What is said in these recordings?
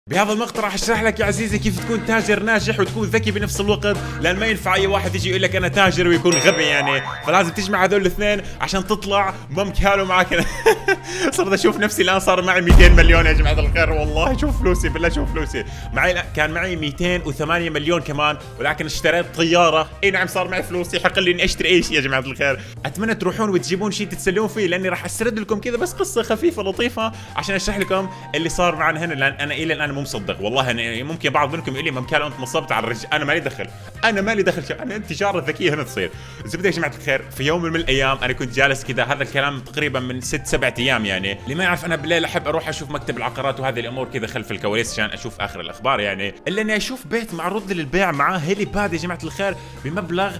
بهذا المقطع راح اشرح لك يا عزيزي كيف تكون تاجر ناجح وتكون ذكي بنفس الوقت، لان ما ينفع اي واحد يجي يقول لك انا تاجر ويكون غبي يعني، فلازم تجمع هذول الاثنين عشان تطلع ممكن معك. صرت اشوف نفسي الان صار معي 200 مليون يا جماعه الخير، والله شوف فلوسي بالله شوف فلوسي معي، كان معي 208 مليون كمان، ولكن اشتريت طياره. اي نعم صار معي فلوس يحق لي اني اشتري اي شيء يا جماعه الخير. اتمنى تروحون وتجيبون شيء تتسلون فيه، لاني راح اسرد لكم كذا بس قصه خفيفه لطيفه عشان اشرح لكم اللي صار معنا هنا، لان انا الى الان مو مصدق والله. أنا ممكن بعض منكم يقول لي ممكن انت نصبت على الرجال، انا مالي دخل، انا مالي دخل، انا التجاره الذكيه هنا تصير. الزبده يا جماعه الخير، في يوم من الايام انا كنت جالس كذا، هذا الكلام تقريبا من 6-7 ايام يعني، اللي ما يعرف انا بالليل احب اروح اشوف مكتب العقارات وهذه الامور كذا خلف الكواليس عشان اشوف اخر الاخبار يعني، الا اني اشوف بيت معروض للبيع معاه هيلي باد يا جماعه الخير بمبلغ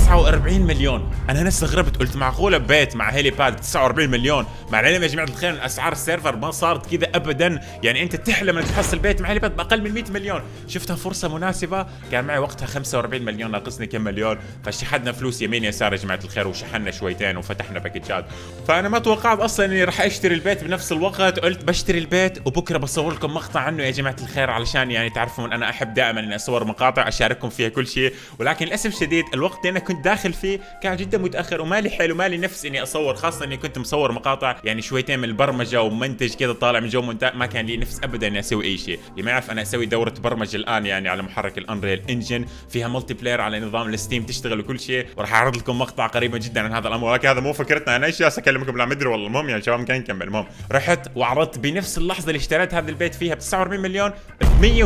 49 مليون. انا هنا استغربت قلت معقوله بيت مع هيلي باد 49 مليون؟ مع العلم يا جماعه الخير اسعار السيرفر ما صارت كذا ابدا يعني، انت تحلم انك تحصل بيت مع هيلي باد باقل من 100 مليون. شفتها فرصه مناسبه، كان معي وقتها 45 مليون ناقصني كم مليون، فشحدنا فلوس يمين يسار يا جماعه الخير وشحنا شويتين وفتحنا باكجات. فانا ما توقعت اصلا اني راح اشتري البيت بنفس الوقت، قلت بشتري البيت وبكره بصور لكم مقطع عنه يا جماعه الخير، علشان يعني تعرفون انا احب دائما اني اصور مقاطع اشارككم فيها كل شيء، ولكن للاسف الشديد الوقت اللي انا كنت داخل فيه كان جدا متاخر ومالي حيل ومالي نفس اني اصور، خاصه اني كنت مصور مقاطع يعني شويتين من البرمجه ومنتج كذا طالع من جو مونتاج، ما كان لي نفس ابدا اني اسوي اي شيء. اللي ما يعرف انا اسوي دوره برمجه الان يعني على محرك الانريل انجن، فيها ملتي بلاير على نظام الستيم تشتغل وكل شيء، وراح اعرض لكم مقطع قريبا جدا عن هذا الامر، ولكن هذا مو فكرتنا، انا ايش جالس اكلمكم لا مدري والله. المهم يا شباب كان نكمل. المهم رحت وعرضت بنفس اللحظه اللي اشتريت هذا البيت فيها ب 49 مليون ب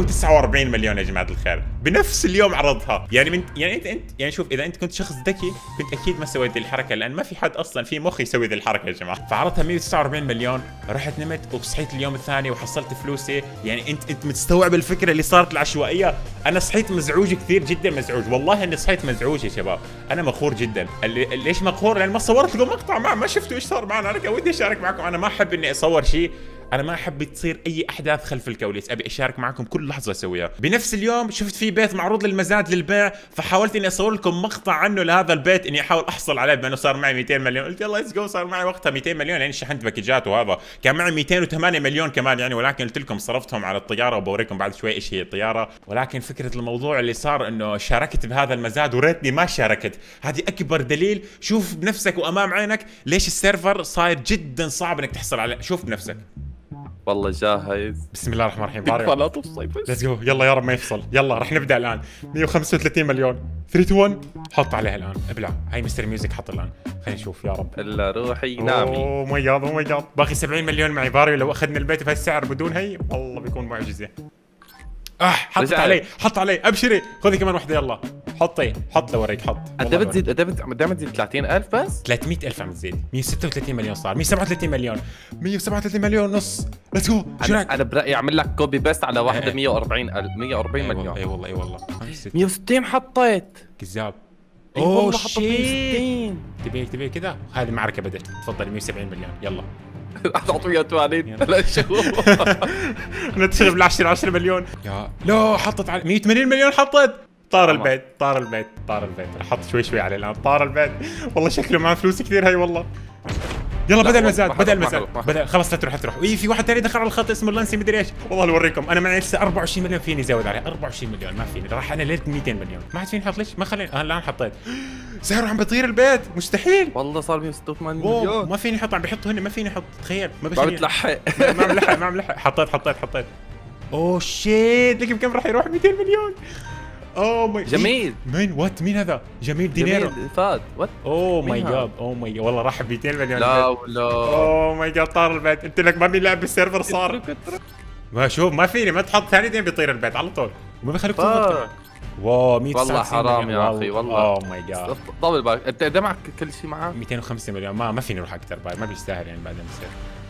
149 مليون يا جماعه الخير، بنفس اليوم عرضها يعني. من يعني انت يعني شوف، اذا انت كنت شخص ذكي كنت اكيد ما سويت الحركه، لان ما في حد اصلا في مخ يسوي ذي الحركه يا جماعه. فعرضتها 149 مليون، رحت نمت وصحيت اليوم الثاني وحصلت فلوسي يعني. انت مستوعب الفكره اللي صارت العشوائيه؟ انا صحيت مزعوج كثير جدا، مزعوج والله اني صحيت مزعوج يا شباب، انا مقهور جدا. ليش مقهور؟ لان ما صورت لكم مقطع، ما شفتوا ايش صار معنا. انا كان ودي اشارك معكم، انا ما احب اني اصور شيء، انا ما احب تصير اي احداث خلف الكواليس، ابي اشارك معكم كل لحظه اسويها. بنفس اليوم شفت في بيت معروض للمزاد للبيع، فحاولت اني اصور لكم مقطع عنه لهذا البيت، اني احاول احصل عليه بما انه صار معي 200 مليون. قلت يلا ليتس جو، صار معي وقتها 200 مليون يعني شحنت باكجات، وهذا كان معي 208 مليون كمان يعني، ولكن قلت لكم صرفتهم على الطياره وبوريكم بعد شوي ايش هي الطياره. ولكن فكره الموضوع اللي صار انه شاركت بهذا المزاد وريتني ما شاركت، هذه اكبر دليل. شوف بنفسك وامام عينك ليش السيرفر صاير جدا صعب انك تحصل عليه، شوف بنفسك. والله جاهز. بسم الله الرحمن الرحيم. لا تفصل بس. ليتس جو، يلا يا رب ما يفصل. يلا راح نبدا الان. 135 مليون 3 2 1 حط عليها الان، ابلع. هاي مستر ميوزك حط الان، خلينا نشوف يا رب. الا روحي نامي. اوه ماي جاد اوه ماي جاد، باقي 70 مليون معي باريو، لو اخذنا البيت بهالسعر بدون هي والله بيكون معجزه. حطت علي، حط علي، ابشري خذي كمان وحده يلا. حطي، حط لوريك، حط. انت بتزيد دائما تزيد 30,000 بس؟ 300,000 عم تزيد. 136 مليون صار 137 مليون 137 مليون ونص. ليتس جو. انا برايي اعمل لك كوبي بيست على واحده 140 مليون. اي والله اي والله 160 حطيت. كذاب. اوه شيت. تبي كذا، هذه المعركه بدت. تفضل 170 مليون يلا. اعطويا تواليت. لا شو نتشغل بال 10 مليون. يا لا حطت على 180 مليون حطت. طار البيت طار البيت طار البيت. حط شوي عليه الان. طار البيت والله شكله معاه فلوس كثير هاي والله. يلا بدا المزاد بدا خلاص لا تروح. في واحد ثاني دخل على الخط اسمه لانسي مدري ايش، والله لوريكم. انا معي لسه 24 مليون فيني ازود عليه. 24 مليون ما فيني، راح انا ليله 200 مليون ما عاد فيني احط. ليش ما خليني الان حطيت. سعره عم بيطير البيت مستحيل والله صار 186 مليون. ما فيني احط، عم بيحطوا هن ما فيني احط. تخيل ما بتلحق. ما عم لحق. حطيت. اوه شيت لك بكم راح يروح 200 مليون. اوه ماي جميل. مين هذا؟ جميل دينيرو فاد وات. اوه ماي جاد والله راح ب 200 مليون. لا ولا اوه ماي جاد طار البيت. قلت لك ما بيلعب بالسيرفر صار. ما شوف ما فيني، ما تحط ثانيتين بيطير البيت على طول وما بيخليك تضغط. واو 100 والله حرام يا اخي والله. اوه ماي جاد. طول بالك انت ده معك كل شيء معاه 205 مليون. ما فيني اروح اكثر باي، ما بيستاهل يعني بعدين بصير.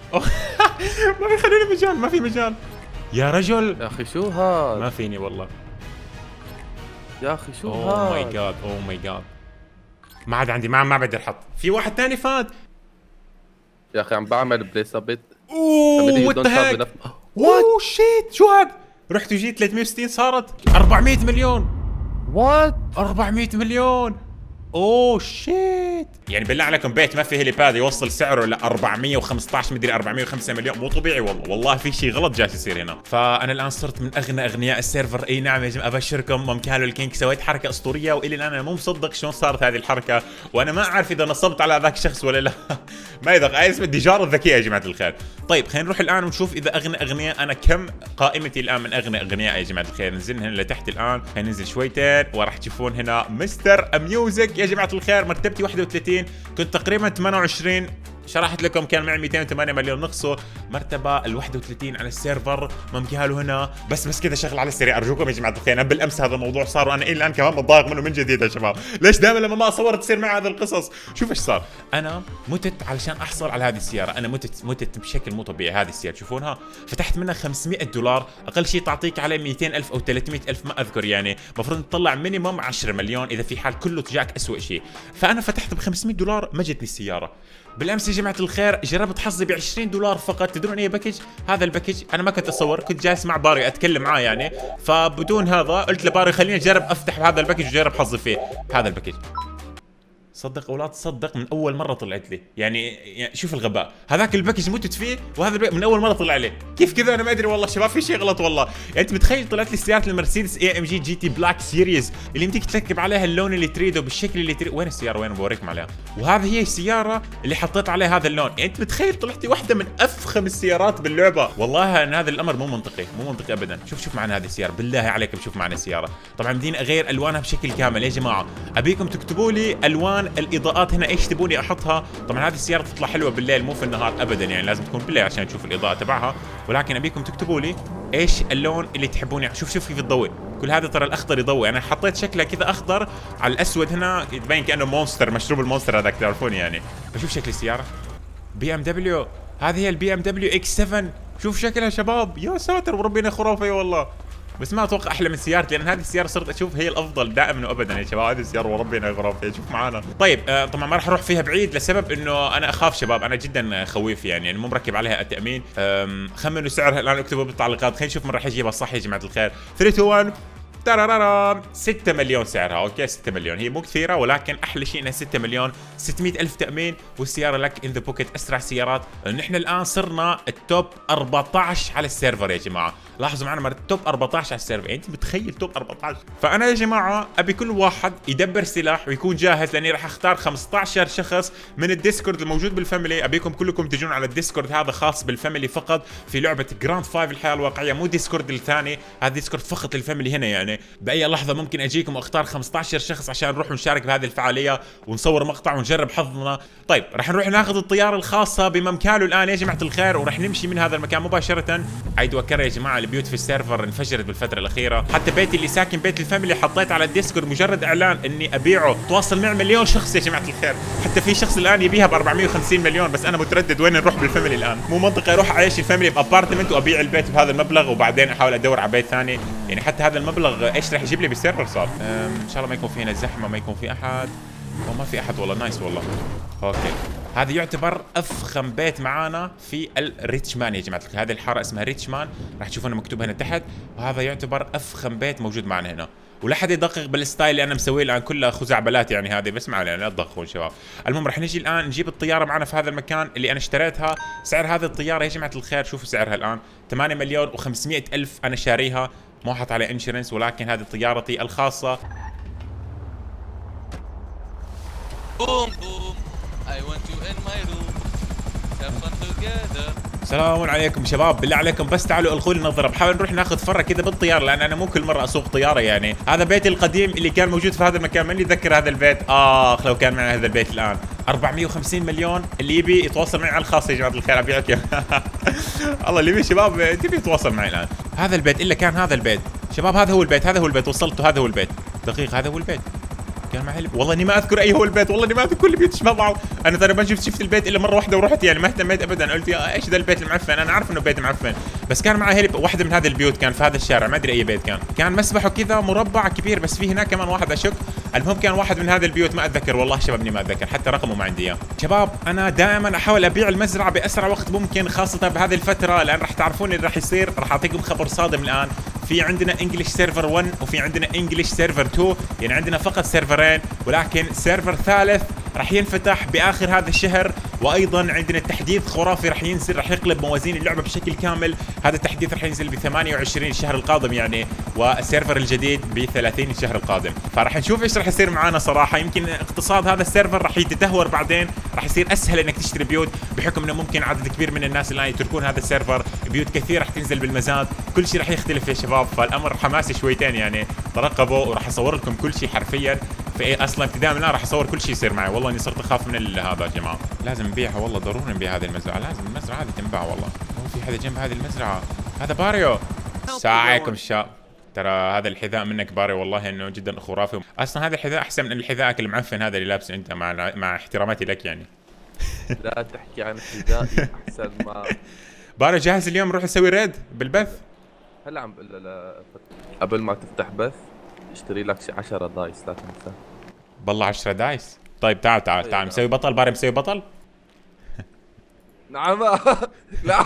ما بيخلوني مجال، ما في مجال يا رجل. يا اخي شو هاد؟ ما فيني والله يا اخي شو هاد؟ اوه ماي جاد ما عاد عندي، ما بقدر احط. في واحد ثاني فات يا اخي عم بعمل بليس ابيت. اوه وات ذا اوه شيت شو هاد؟ رحت وجيت 360 صارت 400 مليون. وات 400 مليون اوه شيت، يعني بالله عليكم بيت ما فيه هيليباد يوصل سعره ل 415 مدري 405 مليون، مو طبيعي والله، والله في شيء غلط جالس يصير هنا. فانا الان صرت من اغنى اغنياء السيرفر. اي نعم يا جماعه، ابشركم مام كالو الكينج سويت حركه اسطوريه، والى الان انا مو مصدق شلون صارت هذه الحركه، وانا ما اعرف اذا نصبت على ذاك الشخص ولا لا. ما يدق اسمه الديجار الذكيه يا جماعه الخير. طيب خلينا نروح الان ونشوف اذا اغنى اغنياء انا، كم قائمتي الان من اغنى اغنياء يا جماعه الخير. نزلنا هنا لتحت الان، خلينا ننزل شويتين وراح تشوفون هنا مستر ميوزك يا جماعه الخير. مرتبتي 31، كنت تقريبا 28، شرحت لكم كان معي 208 مليون، نقصوا مرتبه ال 31 على السيرفر. ممكن هنا بس كذا شغله على السريع ارجوكم يا جماعه الخير. انا بالامس هذا الموضوع صار وانا الى الان كمان متضايق منه من جديد يا شباب. ليش دائما لما ما اصور تصير معي هذه القصص؟ شوف ايش صار، انا متت علشان احصل على هذه السياره، انا متت بشكل مو طبيعي. هذه السياره تشوفونها فتحت منها $500، اقل شيء تعطيك عليه 200,000 او 300,000 ما اذكر، يعني المفروض تطلع مينيمم 10 مليون اذا في حال كله جاك اسوء شيء. فانا فتحت ب $500 ما جتني السياره. بالامس يا جماعه الخير جربت حظي ب $20 فقط. تدرون اي باكج؟ هذا الباكج انا ما كنت اصور، كنت جالس مع باري اتكلم معاه يعني، فبدون هذا قلت لباري خليني اجرب افتح هذا الباكج وجرب حظي فيه. هذا الباكج صدق او لا تصدق من اول مره طلعت لي، يعني شوف الغباء، هذاك الباكج متت فيه وهذا من اول مره طلع لي. كيف كذا انا ما ادري والله شباب، في شيء غلط والله. يعني انت متخيل طلعت لي سياره المرسيدس اي ام جي جي تي بلاك سيريز اللي يمديك تركب عليها اللون اللي تريده بالشكل اللي تريده. وين السياره؟ وين بوريكم عليها. وهذه هي السياره اللي حطيت عليها هذا اللون. يعني انت متخيل طلعت لي واحده من افخم السيارات باللعبه. والله ان هذا الامر مو منطقي، مو منطقي ابدا. شوف معنا هذه السياره، بالله عليكم شوف معنا السياره. طبعا بدينا اغير الوانها بشكل كامل يا جماعه. ابيكم تكتبوا لي الوان الاضاءات هنا ايش تبوني احطها. طبعا هذه السياره تطلع حلوه بالليل مو في النهار ابدا، يعني لازم تكون بالليل عشان تشوف الاضاءه تبعها. ولكن ابيكم تكتبوا لي ايش اللون اللي تحبوني. شوف كيف تضوي، كل هذا ترى الاخضر يضوي. انا حطيت شكلها كذا اخضر على الاسود هنا، يبين كانه مونستر، مشروب المونستر هذاك تعرفوني يعني. فشوف شكل السياره بي ام دبليو، هذه هي البي ام دبليو اكس 7. شوف شكلها شباب، يا ساتر وربنا خرافيه والله. بس ما اتوقع احلى من سيارتي، لان هذه السياره صرت اشوف هي الافضل دائما وابدا يا شباب. هذه السياره وربنا خرافيه، شوف معانا. طيب طبعا ما راح اروح فيها بعيد لسبب انه انا اخاف شباب، انا جدا خويف يعني مو مركب عليها التامين. خمنوا سعرها الان، اكتبوا بالتعليقات، خلينا نشوف من راح يجيبها صح يا جماعه الخير. 3 2 1 ترارارام 6 مليون سعرها. اوكي 6 مليون هي مو كثيره، ولكن احلى شيء انها 6 مليون، 600,000 تامين، والسياره لك ان ذا بوكيت. اسرع سيارات. نحن الان صرنا التوب 14 على السيرفر يا جماعه. لاحظوا معنا التوب 14 على السيرفر، يعني انت متخيل توب 14. فانا يا جماعه ابي كل واحد يدبر سلاح ويكون جاهز، لاني راح اختار 15 شخص من الديسكورد الموجود بالفاميلي. ابيكم كلكم تجون على الديسكورد، هذا خاص بالفاميلي فقط في لعبه جراند 5 الحياه الواقعيه، مو ديسكورد الثاني، هذا ديسكورد فقط للفاميلي هنا. يعني باي لحظه ممكن اجيكم واختار 15 شخص عشان نروح ونشارك بهذه الفعاليه ونصور مقطع ونجرب حظنا. طيب راح نروح ناخذ الطياره الخاصه بممكالو الان يا جماعه الخير، وراح نمشي من هذا المكان مباشره. عيد وكر يا جماعه، البيوت في السيرفر انفجرت بالفتره الاخيره. حتى بيتي اللي ساكن بيت الفاميلي حطيت على الديسكورد مجرد اعلان اني ابيعه، تواصل معي مليون شخص يا جماعه الخير. حتى في شخص الان يبيها ب 450 مليون، بس انا متردد وين نروح بالفاميلي الان. مو منطقي اروح اعيش الفاميلي بابارتمنت وابيع البيت بهذا المبلغ وبعدين احاول ادور على بيت ثاني. يعني حتى هذا المبلغ ايش راح يجيب لي بالسيرفر صار. ان شاء الله ما يكون في هنا زحمه، ما يكون في احد. ما في احد والله، نايس والله. اوكي هذا يعتبر افخم بيت معانا في الريتشمان يا جماعه الخير. هذه الحاره اسمها ريتشمان، راح تشوفونه مكتوب هنا تحت، وهذا يعتبر افخم بيت موجود معنا هنا. ولا حد يدقق بالستايل اللي انا مسويه الان، كلها خزعبلات يعني هذه، بس ما علينا لا تدققون شباب. المهم راح نجي الان نجيب الطياره معنا في هذا المكان اللي انا اشتريتها. سعر هذه الطياره يا جماعه الخير شوفوا سعرها الان 8 مليون و500 الف. انا شاريها ما حط عليه انشورنس، ولكن هذه طيارتي الخاصه. بوم بوم I want you in my room have fun together. السلام عليكم شباب، بالله عليكم بس تعالوا القوا لي نظره، بحاول نروح ناخذ فره كذا بالطياره، لان انا مو كل مره اسوق طياره يعني. هذا بيتي القديم اللي كان موجود في هذا المكان، ماني اتذكر هذا البيت. لو كان معنا هذا البيت الان 450 مليون. اللي يبي يتواصل معي على الخاص يا جماعه الخير، ابيعك الله اللي يبي شباب تبي يتواصل معي الان. هذا البيت الا كان هذا البيت شباب، هذا هو البيت، هذا هو البيت وصلته، هذا هو البيت دقيقه، هذا هو البيت كان معي. والله اني ما اذكر اي هو البيت، والله اني ما اذكر كل البيوت شبه بعض. انا ترى ما شفت البيت الا مره واحده ورحت، يعني ما اهتميت ابدا. قلت يا ايش ذا البيت المعفن، انا عارف انه بيت معفن، بس كان معي هيلي واحده من هذه البيوت، كان في هذا الشارع ما ادري اي بيت كان مسبحه كذا مربع كبير، بس في هناك كمان واحد اشك. المهم كان واحد من هذه البيوت ما اتذكر والله شباب، اني ما اتذكر حتى رقمه ما عندي اياه. شباب انا دائما احاول ابيع المزرعه باسرع وقت ممكن، خاصه بهذه الفتره، لان راح تعرفون اللي راح يصير. راح اعطيكم خبر صادم الان. في عندنا انجلش سيرفر 1 وفي عندنا انجلش سيرفر 2، يعني عندنا فقط سيرفرين، ولكن سيرفر ثالث راح ينفتح باخر هذا الشهر. وايضا عندنا تحديث خرافي راح ينزل، راح يقلب موازين اللعبه بشكل كامل. هذا التحديث راح ينزل ب 28 الشهر القادم يعني، والسيرفر الجديد ب 30 الشهر القادم. فراح نشوف ايش راح يصير معانا صراحه. يمكن اقتصاد هذا السيرفر راح يتدهور بعدين، راح يصير اسهل انك تشتري بيوت بحكم انه ممكن عدد كبير من الناس الان يتركون هذا السيرفر، بيوت كثير راح تنزل بالمزاد، كل شيء راح يختلف يا شباب. فالامر حماسي شويتين يعني، ترقبوا وراح اصور لكم كل شيء حرفيا. في اصلا ابتداء من الان راح اصور كل شيء يصير معي. والله اني صرت اخاف من هذا يا جماعه. لازم نبيعها والله، ضروري نبيع هذه المزرعه، لازم المزرعه هذه تنباع والله. مو في حدا جنب هذه المزرعه. هذا باريو. السلام عليكم الشباب. ترى هذا الحذاء منك باريو والله انه جدا خرافي. اصلا هذا الحذاء احسن من الحذاءك المعفن هذا اللي لابسه انت، مع احتراماتي لك يعني. لا تحكي عن حذائي احسن ما. باريو جاهز اليوم نروح نسوي ريد بالبث؟ هلا عم بقول لا قبل ما تفتح بث اشتري لك شي 10 دايس لا تنسى. بالله 10 دايس. طيب تعال مسوي بطل باريو، مسوي بطل. نعم. لا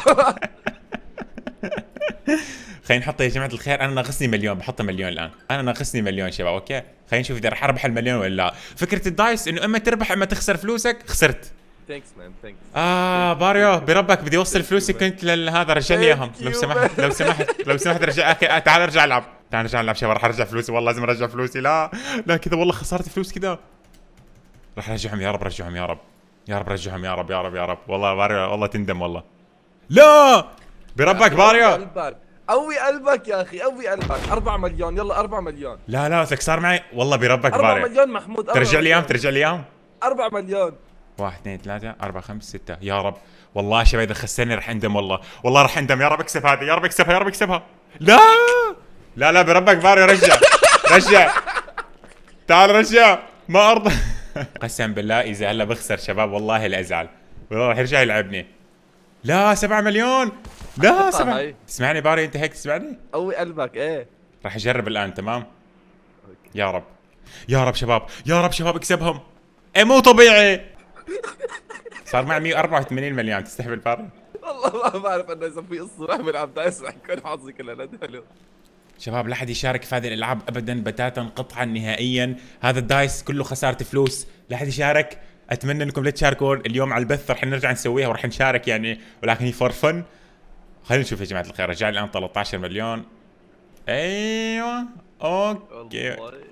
خلينا نحطه يا جماعه الخير. انا ناقصني مليون، بحط مليون الان. انا ناقصني مليون شباب. اوكي خلينا نشوف اذا رح اربح المليون ولا لا. فكره الدايس انه اما تربح اما تخسر فلوسك. خسرت. ثانكس مان ثانكس. باريو بربك بدي اوصل فلوسي كنت لهذا. رجع لي اياهم لو سمحت لو سمحت رجع. تعال ارجع العب شباب. راح ارجع فلوسي والله، لازم ارجع فلوسي. لا كذا والله خسرت فلوس كذا. راح ارجعهم يا رب، رجعهم يا رب رجعهم يا رب. والله باريو والله تندم والله. لا بربك باريو. قوي قلبك يا اخي، قوي قلبك. 4 مليون يلا 4 مليون. لا لك صار معي والله بربك 4 باريو. مليون محمود. ترجع لي اياهم 4 مليون. 1 2 3 4 5 6 يا رب. والله شباب اذا خسرني رح اندم والله رح اندم. يا رب اكسب هذه، يا رب اكسبها. لا بربك باريو رجع. تعال رجع ما ارضى. قسم بالله اذا هلا بخسر شباب والله لا ازعل، والله رح يرجع يلعبني. لا 7 مليون. لا 7. تسمعني باريو انت هيك تسمعني؟ قوي قلبك ايه. راح اجرب الان تمام. يا رب شباب اكسبهم. مو طبيعي. صار معي 184 مليون. تستهبل باريو؟ والله ما بعرف انه اذا في قصه رح بلعب دايس رح يكون حظي كله حلو. شباب لا حد يشارك في هذه الالعاب ابدا بتاتا قطعا نهائيا. هذا الدايس كله خساره فلوس، لا حد يشارك. اتمنى انكم لا تشاركون اليوم على البث. رح نرجع نسويها ورح نشارك يعني، ولكن هي فور فن. خلينا نشوف يا جماعه الخير. رجع لي الان 13 مليون. ايوه اوكي.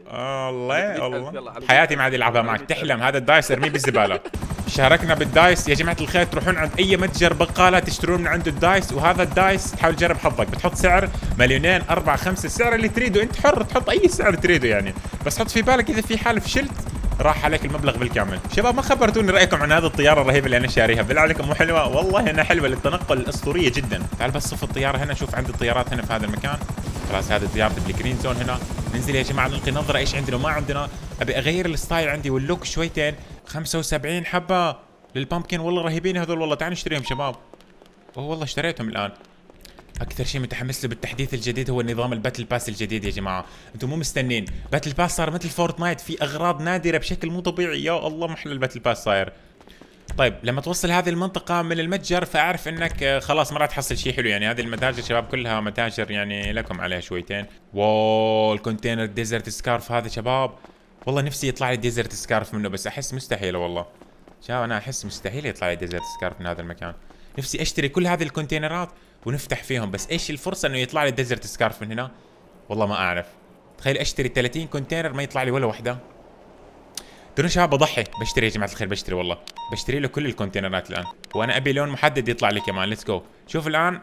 والله حياتي ما عاد العبها معك. تحلم هذا الدايس ارميه بالزباله. شاركنا بالدايس يا جماعه الخير. تروحون عند اي متجر بقاله تشترون من عنده الدايس، وهذا الدايس تحاول تجرب حظك. بتحط سعر 2 4 5 السعر اللي تريده انت، حر تحط اي سعر تريده يعني، بس حط في بالك اذا في حال فشلت راح عليك المبلغ بالكامل. شباب ما خبرتوني رايكم عن هذه الطياره الرهيبه اللي انا شاريها؟ بالله عليكم مو حلوه؟ والله انها حلوه للتنقل، الاسطوريه جدا. تعال بس صف الطياره هنا. شوف عندي الطيارات هنا في هذا المكان. خلاص هذه طياره بالجرين زون هنا. ننزل يا جماعه نلقي نظره ايش عندنا وما عندنا. ابي اغير الستايل عندي واللوك شويتين. 75 حبه للبامبكن والله رهيبين هذول والله. تعالوا نشتريهم شباب. والله اشتريتهم الان. اكثر شيء متحمس له بالتحديث الجديد هو نظام الباتل باس الجديد يا جماعه. انتم مو مستنين. باتل باس صار مثل فورتنايت، في اغراض نادره بشكل مو طبيعي. يا الله محلى الباتل باس صاير. طيب لما توصل هذه المنطقه من المتجر فاعرف انك خلاص ما راح تحصل شيء حلو يعني. هذه المتاجر شباب كلها متاجر يعني لكم عليها شويتين. واو الكونتينر ديزرت سكارف هذا شباب، والله نفسي يطلع لي ديزرت سكارف منه، بس احس مستحيل والله. شباب انا احس مستحيل يطلع لي ديزرت سكارف من هذا المكان. نفسي اشتري كل هذه الكونتينرات ونفتح فيهم، بس ايش الفرصه انه يطلع لي ديزرت سكارف من هنا؟ والله ما اعرف. تخيل اشتري 30 كونتينر ما يطلع لي ولا وحده. ترى شباب بضحي بشتري يا جماعه الخير، بشتري والله بشتري له كل الكونتينرات الان، وانا ابي لون محدد يطلع لي كمان. ليتس جو. شوف الان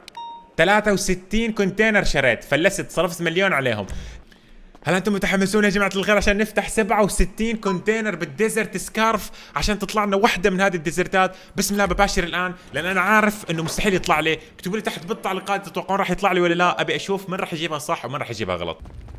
63 كونتينر شريت، فلست صرفت مليون عليهم. هل انتم متحمسون يا جماعه الخير عشان نفتح 67 كونتينر بالديزرت سكارف عشان تطلع لنا وحده من هذه الديزرتات؟ بسم الله بباشر الان، لان انا عارف انه مستحيل يطلع لي. اكتبوا لي تحت بالتعليقات تتوقعون راح يطلع لي ولا لا. ابي اشوف من راح يجيبها صح ومن راح يجيبها غلط.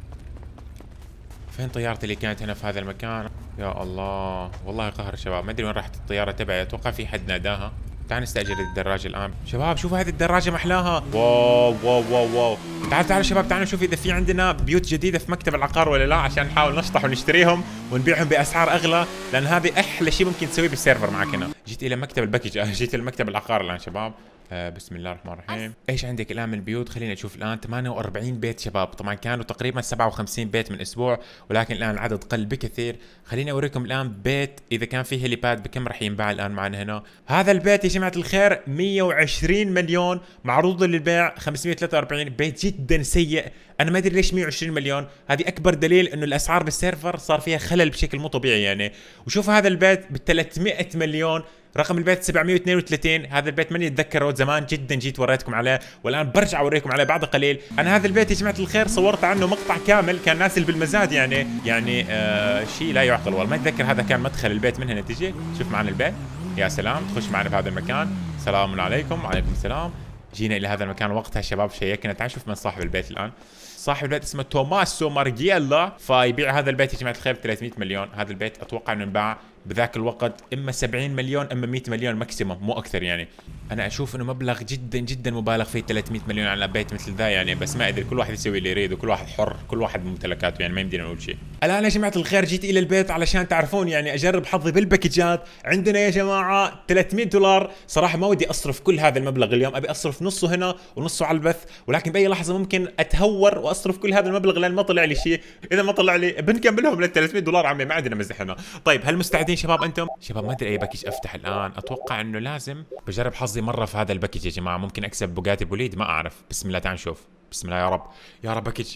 فين طيارتي اللي كانت هنا في هذا المكان؟ يا الله والله قهر شباب، ما ادري وين راحت الطياره تبعي. اتوقع في حد ناداها. تعال نستاجر الدراجه الان. شباب شوفوا هذه الدراجه محلاها. واو واو واو واو. تعالوا شباب تعالوا نشوف اذا في عندنا بيوت جديده في مكتب العقار ولا لا، عشان نحاول نشطح ونشتريهم ونبيعهم باسعار اغلى، لان هذه احلى شيء ممكن تسويه بالسيرفر معك هنا. جيت الى مكتب الباكج، جيت الى مكتب العقار الان شباب. بسم الله الرحمن الرحيم. ايش عندك الان من البيوت؟ خلينا نشوف الان 48 بيت شباب، طبعا كانوا تقريبا 57 بيت من اسبوع، ولكن الان العدد قل بكثير. خليني اوريكم الان بيت اذا كان فيه هيليباد بكم راح ينباع الان معنا هنا. هذا البيت يا جماعه الخير 120 مليون معروض للبيع، 543. بيت جدا سيء، انا ما ادري ليش 120 مليون. هذه اكبر دليل انه الاسعار بالسيرفر صار فيها خلل بشكل مو طبيعي يعني. وشوف هذا البيت ب 300 مليون، رقم البيت 732. هذا البيت ماني اتذكره، زمان جدا جيت وريتكم عليه، والان برجع اوريكم عليه بعد قليل. انا هذا البيت يا جماعه الخير صورت عنه مقطع كامل، كان نازل بالمزاد يعني شيء لا يعقل والله. ما اتذكر هذا كان مدخل البيت من هنا. تجي شوف معنا البيت، يا سلام، تخش معنا بهذا المكان. سلام عليكم. وعليكم السلام. جينا الى هذا المكان وقتها شباب، شيكنا. تعال شوف من صاحب البيت الان. صاحب البيت اسمه توماسو مارجييلا، فيبيع هذا البيت يا جماعه الخير ب 300 مليون. هذا البيت اتوقع انه انباع بذاك الوقت اما 70 مليون اما 100 مليون ماكسيموم، مو اكثر يعني. انا اشوف انه مبلغ جدا جدا مبالغ فيه 300 مليون على بيت مثل ذا يعني، بس ما ادري، كل واحد يسوي اللي يريد وكل واحد حر، كل واحد بممتلكاته يعني، ما يمدينا نقول شيء. الان يا جماعه الخير جيت الى البيت علشان تعرفون يعني اجرب حظي بالباكجات. عندنا يا جماعه 300 دولار. صراحه ما ودي اصرف كل هذا المبلغ اليوم، ابي اصرف نصه هنا ونصه على البث، ولكن باي لحظه ممكن اتهور واصرف كل هذا المبلغ لان ما طلع لي شيء. اذا ما طلع لي بنكملهم لل 300 دولار عمي، ما عندنا مزح هنا. طيب هل مستعدين شباب انتم؟ شباب ما ادري اي باكج افتح الان، اتوقع انه لازم بجرب حظي مره في هذا الباكج يا جماعه. ممكن اكسب بوجاتي بوليد، ما اعرف. بسم الله تعال نشوف. بسم الله يا رب، يا رب باكج.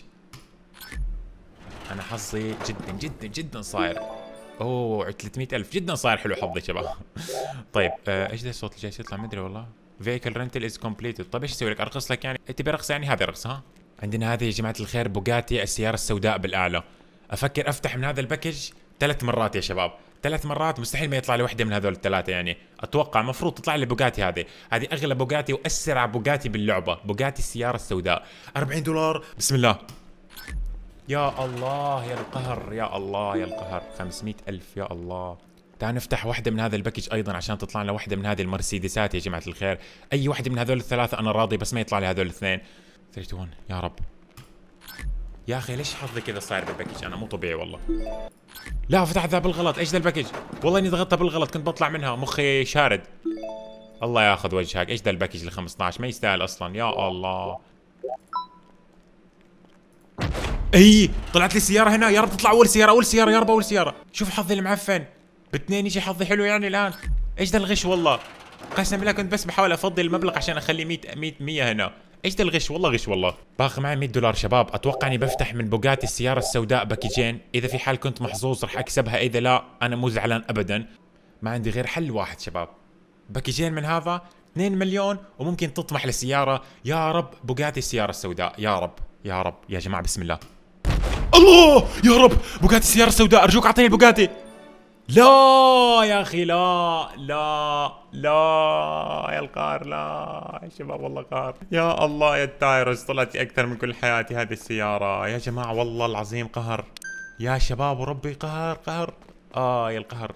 انا حظي جدا جدا جدا صاير 300,000، جدا صاير حلو حظي شباب. طيب ايش ذا الصوت اللي جالس يطلع؟ ما ادري والله. فيكل رنتل از كومبليتد. طيب ايش اسوي لك؟ ارخص لك يعني؟ تبي رخص يعني؟ هذه رخص. ها عندنا هذه يا جماعه الخير بوجاتي السياره السوداء بالاعلى. افكر افتح من هذا الباكج 3 مرات يا شباب، 3 مرات. مستحيل ما يطلع لي وحده من هذول الثلاثه يعني. اتوقع المفروض تطلع لي بوجاتي. هذه اغلى بوجاتي واسرع بوجاتي باللعبه، بوجاتي السياره السوداء. 40 دولار. بسم الله. يا الله يا القهر، يا الله يا القهر. 500,000 يا الله. تعال نفتح واحدة من هذا الباكج أيضا عشان تطلع لنا واحدة من هذه المرسيدسات يا جماعة الخير. أي واحدة من هذول الثلاثة أنا راضي، بس ما يطلع لي هذول الاثنين. 3 1 يا رب. يا أخي ليش حظي كذا صاير بالباكج؟ أنا مو طبيعي والله. لا فتحت ذا بالغلط. إيش ذا الباكج؟ والله إني ضغطتها بالغلط، كنت بطلع منها، مخي شارد. الله ياخذ وجهك. إيش ذا الباكج ال 15؟ ما يستاهل أصلا. يا الله. اي طلعت لي سيارة هنا، يا رب تطلع أول سيارة، أول سيارة يا رب، أول سيارة. شوف حظي المعفن، باثنين يجي حظي حلو يعني الآن. إيش ذا الغش والله؟ قسم بالله كنت بس بحاول أفضي المبلغ عشان أخليه 100 هنا. إيش ذا الغش والله؟ غش والله. باقي معي 100 دولار شباب. أتوقع إني بفتح من بوجاتي السيارة السوداء باكجين، إذا في حال كنت محظوظ راح أكسبها، إذا لا أنا مو زعلان أبدا. ما عندي غير حل واحد شباب، باكجين من هذا 2 مليون، وممكن تطمح لسيارة. يا رب بوجاتي السيارة السوداء، يا رب يا رب يا جماعة. بسم الله. الله يا رب، بوجاتي السيارة السوداء. أرجوك أعطيني البوجاتي. لا يا أخي، لا لا لا يا القهر، لا يا شباب والله قهر. يا الله يا التايرز، طلعت أكثر من كل حياتي هذه السيارة يا جماعة، والله العظيم قهر يا شباب وربي، قهر قهر. يا القهر.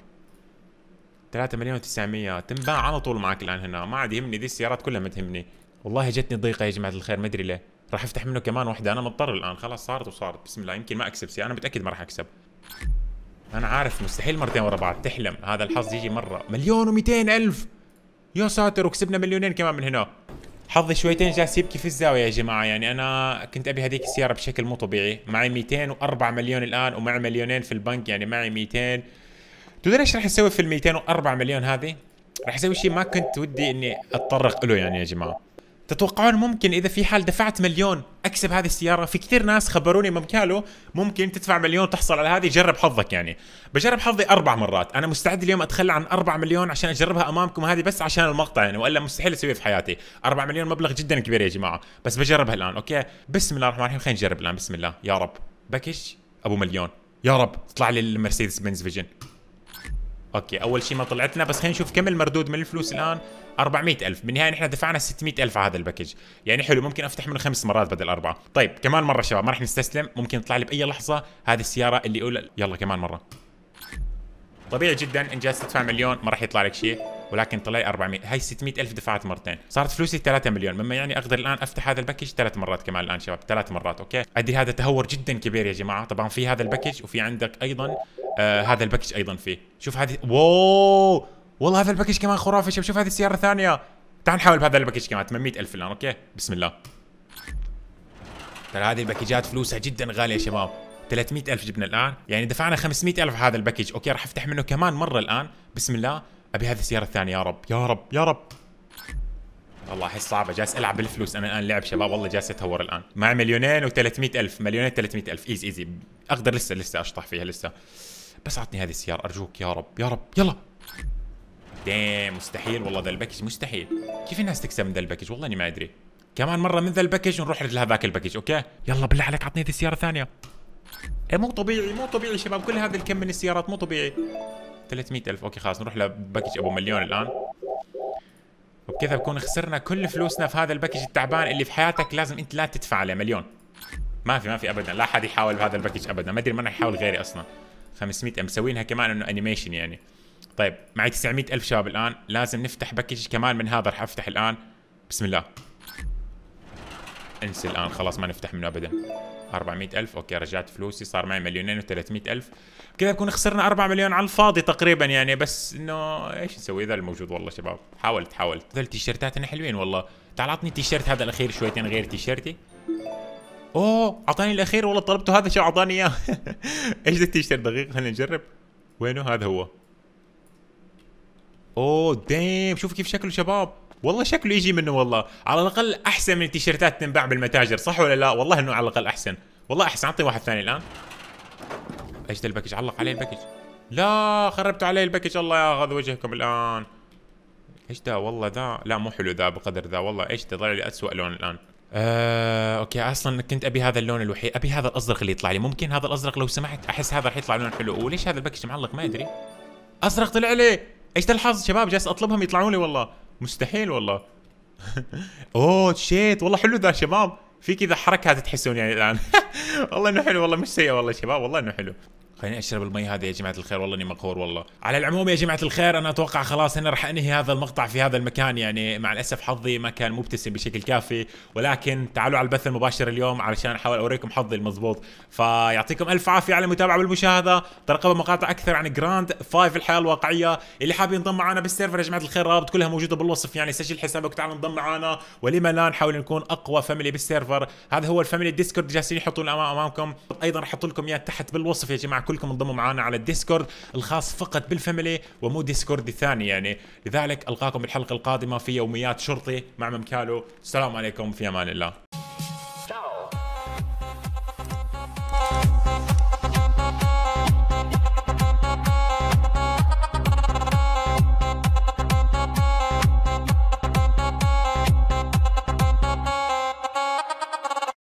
3 مليون و900 تنباع على طول معك الآن هنا. ما عاد يهمني، ذي السيارات كلها ما تهمني والله. جتني ضيقة يا جماعة الخير، ما أدري ليه. راح افتح منه كمان واحدة، أنا مضطر الآن، خلاص صارت وصارت. بسم الله. يمكن ما أكسب سيارة، أنا متأكد ما راح أكسب. أنا عارف مستحيل مرتين ورا بعض، تحلم. هذا الحظ يجي مرة. 1,200,000 يا ساتر، وكسبنا 2,000,000 كمان من هنا. حظي شويتين جالس يبكي في الزاوية يا جماعة يعني. أنا كنت أبي هذيك السيارة بشكل مو طبيعي. معي 204 مليون الآن، ومعي 2,000,000 في البنك، يعني معي 200. تدري ايش راح اسوي في ال 204 مليون هذه؟ راح اسوي شيء ما كنت ودي اني اتطرق له يعني يا جماعه. تتوقعون ممكن اذا في حال دفعت مليون اكسب هذه السياره؟ في كثير ناس خبروني ممكاله ممكن تدفع مليون تحصل على هذه. جرب حظك يعني. بجرب حظي 4 مرات. انا مستعد اليوم اتخلى عن 4 مليون عشان اجربها امامكم هذه، بس عشان المقطع يعني، والا مستحيل اسويها في حياتي. 4 مليون مبلغ جدا كبير يا جماعه، بس بجربها الان. اوكي بسم الله الرحمن الرحيم. خلينا نجرب الان. بسم الله يا رب. باكج ابو مليون يا رب تطلع لي المرسيدس بنز فيجن. اوكي اول شيء ما طلعتنا، بس خلينا نشوف كم المردود من الفلوس الان. 400,000. بالنهايه نحن دفعنا 600,000 على هذا الباكج، يعني حلو. ممكن افتح منه 5 مرات بدل 4. طيب كمان مره شباب، ما راح نستسلم، ممكن يطلع لي باي لحظه هذه السياره اللي يقول يلا كمان مره. طبيعي جدا ان جالس تدفع مليون ما راح يطلع لك شيء، ولكن طلع لي 400. هاي 600,000 دفعت مرتين، صارت فلوسي 3 مليون، مما يعني اقدر الان افتح هذا الباكج 3 مرات كمان الان شباب. 3 مرات. اوكي ادري هذا تهور جدا كبير يا جماعه. طبعا في هذا الباكج وفي عندك ايضا هذا الباكج ايضا فيه. شوف هذه، واو والله هذا الباكج كمان خرافي. شوف هذه السياره الثانيه تعال نحاول بهذا الباكج كمان 800,000 الان. اوكي بسم الله. ترى هذه الباكجات فلوسها جدا غاليه يا شباب. 300,000 جبنا الان، يعني دفعنا 500,000 هذا الباكج. اوكي راح افتح منه كمان مره الان. بسم الله. ابي هذه السياره الثانيه يا رب يا رب يا رب. والله احس صعبه، جالس العب بالفلوس انا الان لعب شباب، والله جالس اتهور الان. معي 2,300,000 2,300,000 ايزي ايزي. اقدر لسه اشطح فيها لسه، بس اعطني هذه السياره ارجوك يا رب يا رب يلا. دام مستحيل والله ذا الباكج مستحيل. كيف الناس تكسب من ذا الباكج؟ والله اني ما ادري. كمان مره من ذا الباكج ونروح لهذاك الباكج. اوكي يلا بالله عليك اعطني هذه السياره ثانيه. إيه مو طبيعي مو طبيعي شباب، كل هذا الكم من السيارات مو طبيعي. 300,000 اوكي خلاص نروح لباكج ابو مليون الان. وبكذا بكون خسرنا كل فلوسنا في هذا الباكج التعبان اللي في حياتك لازم انت لا تدفع عليه مليون. ما في ابدا، لا حد يحاول بهذا الباكج ابدا، ما ادري من يحاول غيري اصلا. 500 مسوينها كمان انه انيميشن يعني. طيب معي 900,000 شباب الان، لازم نفتح باكج كمان من هذا. راح افتح الان بسم الله. انسى الان خلاص ما نفتح منه ابدا. 400,000 اوكي رجعت فلوسي، صار معي 2,300,000. كذا بكون خسرنا 4 مليون على الفاضي تقريبا يعني. بس انه ايش نسوي؟ ذا الموجود والله شباب. حاولت ذول التيشيرتات هنا حلوين والله. تعال اعطني تيشيرت هذا الاخير شويتين غير تيشيرتي. اوه اعطاني الاخير والله طلبته هذا شو اعطاني اياه. ايش ذا التيشيرت دقيقه خلينا نجرب. وينه؟ هذا هو. اوه دايم شوف كيف شكله شباب، والله شكله يجي منه والله. على الاقل احسن من التيشيرتات تنباع بالمتاجر صح ولا لا؟ والله انه على الاقل احسن، والله احسن. اعطي واحد ثاني الان. ايش ذا الباكج؟ علق عليه الباكج. لا خربتوا عليه الباكج، الله ياخذ وجهكم الان. ايش ذا؟ والله ذا لا مو حلو ذا بقدر ذا والله. ايش ذا؟ طلع لي اسوء لون الان. اوكي اصلا كنت ابي هذا اللون الوحيد، ابي هذا الازرق اللي يطلع لي. ممكن هذا الازرق لو سمحت؟ احس هذا راح يطلع لون حلو. وليش هذا الباكج معلق؟ ما ادري. ازرق طلع لي. ايش ذا الحظ شباب؟ جالس اطلبهم يطلعوا لي والله مستحيل والله. اوه شيت والله حلو ذا شباب. في كذا حركات تحسون يعني الان. والله انه حلو والله مش سيء والله شباب، والله انه حلو. خليني اشرب المي هذه يا جماعه الخير، والله اني مقهور والله. على العموم يا جماعه الخير انا اتوقع خلاص هنا راح انهي هذا المقطع في هذا المكان يعني. مع الاسف حظي ما كان مبتسم بشكل كافي، ولكن تعالوا على البث المباشر اليوم علشان احاول اوريكم حظي المضبوط. فيعطيكم الف عافيه على المتابعه والمشاهده. ترقبوا مقاطع اكثر عن جراند 5 الحياه الواقعيه. اللي حاب ينضم معنا بالسيرفر يا جماعه الخير الرابط كلها موجوده بالوصف يعني. سجل حسابك وتعال انضم معنا، ولما لا نحاول نكون اقوى فاميلي بالسيرفر. هذا هو الفاميلي الديسكورد جالسين يحطون امامكم. ايضا راح احط لكم اياه تحت بالوصف يا جماعه. كلكم انضموا معنا على الديسكورد الخاص فقط بالفاميلي ومو ديسكورد الثاني يعني. لذلك القاكم بالحلقه القادمه في يوميات شرطي مع ممكالو. السلام عليكم في امان الله.